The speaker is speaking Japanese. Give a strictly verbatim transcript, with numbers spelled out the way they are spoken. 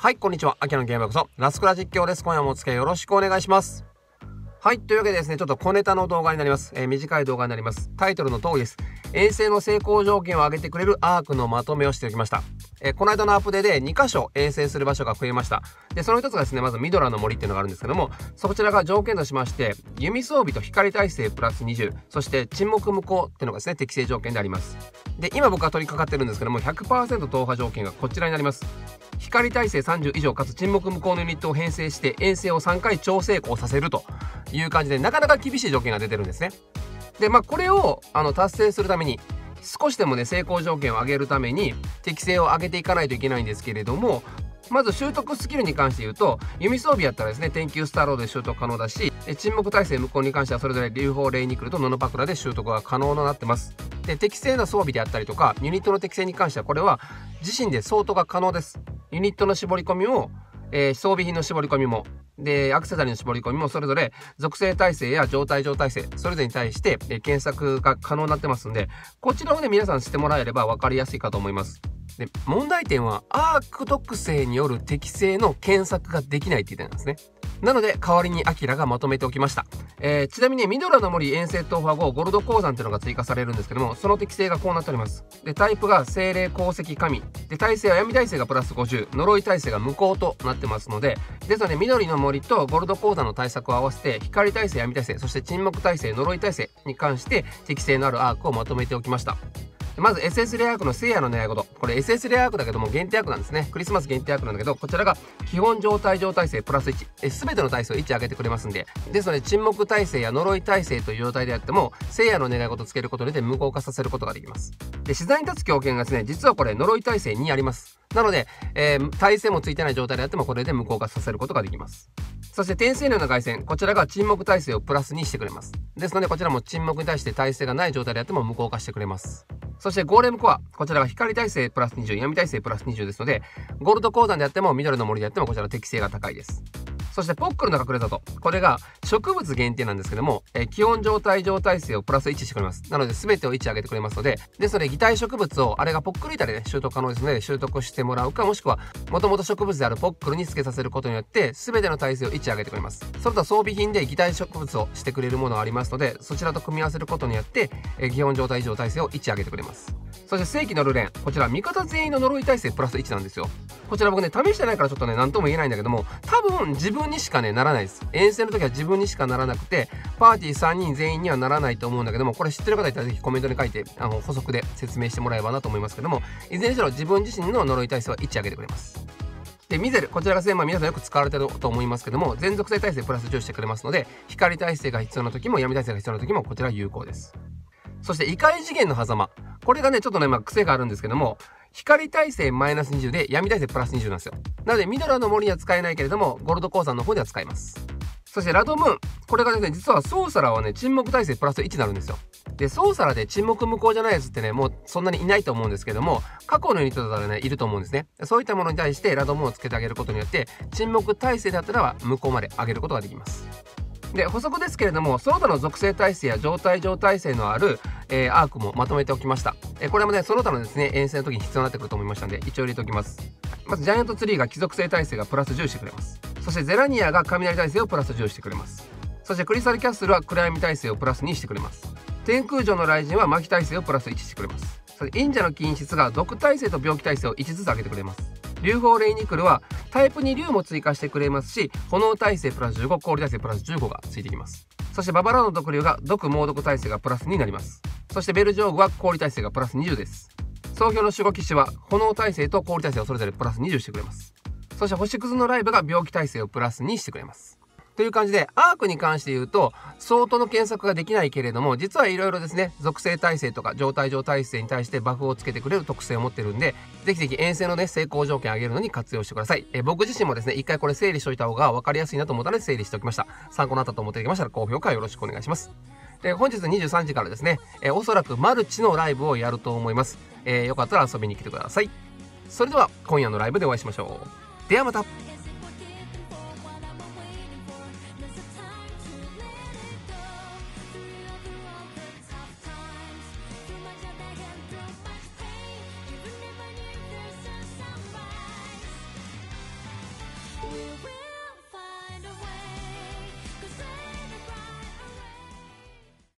はい、こんにちは。秋のゲームへようこそ。ラスクラ実況です。今夜もお付き合いよろしくお願いします。はい、というわけでですね、ちょっと小ネタの動画になります。えー、短い動画になります。タイトルの通りです。遠征の成功条件を上げてくれるアークのまとめをしておきました。えー、この間のアップデでにかしょ遠征する場所が増えました。で、その一つがですね、まずミドラの森っていうのがあるんですけども、そちらが条件としまして、弓装備と光耐性プラスにじゅう、そして沈黙無効っていうのがですね、適正条件であります。で、今僕が取り掛かってるんですけども、ひゃくパーセント 踏破条件がこちらになります。光耐性さんじゅう以上かつ沈黙無効のユニットを編成して遠征をさんかい超成功させるという感じで、なかなか厳しい条件が出てるんですね。で、まあこれをあの達成するために、少しでもね成功条件を上げるために適性を上げていかないといけないんですけれども、まず習得スキルに関して言うと、弓装備やったらですね天球スターロードで習得可能だし、沈黙耐性無効に関してはそれぞれ流砲レイニクルとノノパクラで習得が可能となってます。で、適正な装備であったりとかユニットの適性に関してはこれは自身で相当が可能です。ユニットの絞り込みも、えー、装備品の絞り込みもでアクセサリーの絞り込みもそれぞれ属性耐性や状態上耐性それぞれに対して、えー、検索が可能になってますんで、こちらをね皆さん知ってもらえれば分かりやすいかと思います。で、問題点はアーク特性による適性の検索ができないっていう点なんですね。なので代わりにアキラがまとめておきました。えー、ちなみにミドラの森遠征踏破後ゴールド鉱山っていうのが追加されるんですけども、その適性がこうなっております。で、タイプが精霊鉱石神で、耐性は闇耐性がプラスごじゅう、呪い耐性が無効となってますので、ですので緑の森とゴールド鉱山の対策を合わせて光耐性、闇耐性、そして沈黙耐性、呪い耐性に関して適性のあるアークをまとめておきました。まず エスエス レアアークの聖夜の願い事。これ エスエス レアアークだけども限定アークなんですね。クリスマス限定アークなんだけど、こちらが基本状態状態性プラスいち。すべての耐性をいち上げてくれますんで。ですので沈黙耐性や呪い耐性という状態であっても、聖夜の願い事をつけることで無効化させることができます。で、自在に立つ強権がですね、実はこれ呪い耐性にあります。なので、えー、耐性もついてない状態であってもこれで無効化させることができます。そして転生のような凱旋、こちらが沈黙耐性をプラスにしてくれます。ですのでこちらも沈黙に対して耐性がない状態であっても無効化してくれます。そしてゴーレムコア、こちらが光耐性プラスにじゅう、闇耐性プラスにじゅうですので、ゴールド鉱山であっても緑の森であってもこちらの適性が高いです。そしてポックルの隠れ里、これが植物限定なんですけども、えー、基本状態状態性をプラスいちしてくれます。なので全てをいち上げてくれますので、ですので擬態植物をあれがポックル板で、ね、習得可能ですので習得してもらうか、もしくはもともと植物であるポックルにつけさせることによって全ての耐性をいち上げてくれます。それと装備品で擬態植物をしてくれるものがありますので、そちらと組み合わせることによって、えー、基本状態以上耐性をいち上げてくれます。そして正規のルレン、こちら味方全員の呪い耐性プラスいちなんですよ。こちら僕ね試してないからちょっとね何とも言えないんだけども、多分自分にしかねならないです。遠征の時は自分にしかならなくて、パーティーさんにん全員にはならないと思うんだけども、これ知ってる方いたらぜひコメントに書いてあの補足で説明してもらえればなと思いますけども、いずれにしろ自分自身の呪い耐性はいち上げてくれます。で、ミゼル、こちらがですね、まあ、皆さんよく使われてると思いますけども、全属性耐性プラスじゅうしてくれますので、光耐性が必要な時も闇耐性が必要な時もこちら有効です。そして異界次元の狭間、これがねちょっとねまあ癖があるんですけども、光耐性マイナスにじゅうで闇耐性プラスにじゅうなんですよ。なのでミドラの森には使えないけれどもゴールド鉱山の方では使えます。そしてラドムーン、これがですね実はソーサラーはね沈黙耐性プラスいちになるんですよ。で、ソーサラーで沈黙無効じゃないやつってねもうそんなにいないと思うんですけども、過去のユニットだったらねいると思うんですね。そういったものに対してラドムーンをつけてあげることによって沈黙耐性だったら無効まで上げることができます。で、補足ですけれども、その他の属性耐性や状態上耐性のある、えー、アークもまとめておきました。えー、これもねその他のですね遠征の時に必要になってくると思いましたので一応入れておきます。まずジャイアントツリーが貴族性耐性がプラスじゅうしてくれます。そしてゼラニアが雷耐性をプラスじゅうしてくれます。そしてクリスタルキャッスルは暗闇耐性をプラスにしてくれます。天空城の雷神は麻痺耐性をプラスいちしてくれます。そして忍者の禁止が毒耐性と病気耐性をいちずつ上げてくれます。流砲レイニクルはタイプに竜も追加してくれますし、炎耐性プラスじゅうご、氷耐性プラスじゅうごがついてきます。そしてババラの毒竜が毒猛毒耐性がプラスにになります。そしてベルジョーグは氷耐性がプラスにじゅうです。総評の守護騎士は炎耐性と氷耐性をそれぞれプラスにじゅうしてくれます。そして星屑のライブが病気耐性をプラスにしてくれます。という感じで、アークに関して言うと相当の検索ができないけれども、実はいろいろですね属性耐性とか状態上耐性に対してバフをつけてくれる特性を持ってるんで、ぜひぜひ遠征のね成功条件を上げるのに活用してください。え僕自身もですね一回これ整理しておいた方が分かりやすいなと思ったので整理しておきました。参考になったと思っていただけましたら高評価よろしくお願いします。で、本日にじゅうさんじからですね、えおそらくマルチのライブをやると思います。えー、よかったら遊びに来てください。それでは今夜のライブでお会いしましょう。ではまた。 You will